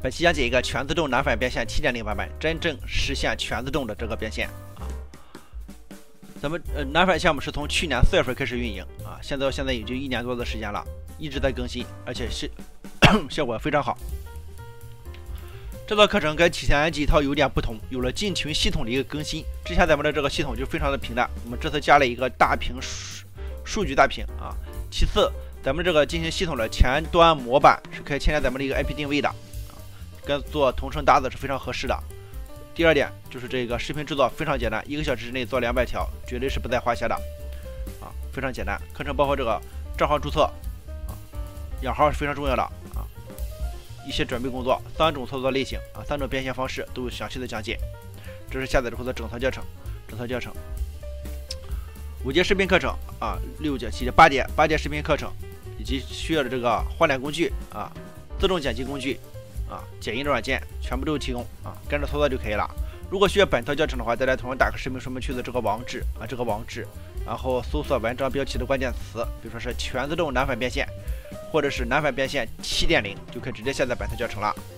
本期讲解一个全自动难反变现7.0版本，真正实现全自动的这个变现啊。咱们难反项目是从去年4月份开始运营啊，现在已经1年多的时间了，一直在更新，而且是效果非常好。这套课程跟前几套有点不同，有了进群系统的一个更新。之前咱们的这个系统就非常的平淡，我们这次加了一个大屏数据大屏啊。其次，咱们这个进行系统的前端模板是可以牵连咱们的一个 IP 定位的。跟做同城搭子是非常合适的。第二点就是这个视频制作非常简单，1个小时之内做200条，绝对是不在话下的啊，非常简单。课程包括这个账号注册啊，养号是非常重要的啊，一些准备工作，3种操作类型啊，3种变现方式都有详细的讲解。这是下载之后的整套教程，5节视频课程啊，6节、7节、8节视频课程，以及需要的这个换脸工具啊，自动剪辑工具。剪映的软件全部都提供啊，跟着操作就可以了。如果需要本套教程的话，再来同时打开视频说明区的这个网址，然后搜索文章标题的关键词，比如说是全自动难反变现，或者是难反变现7.0，就可以直接下载本套教程了。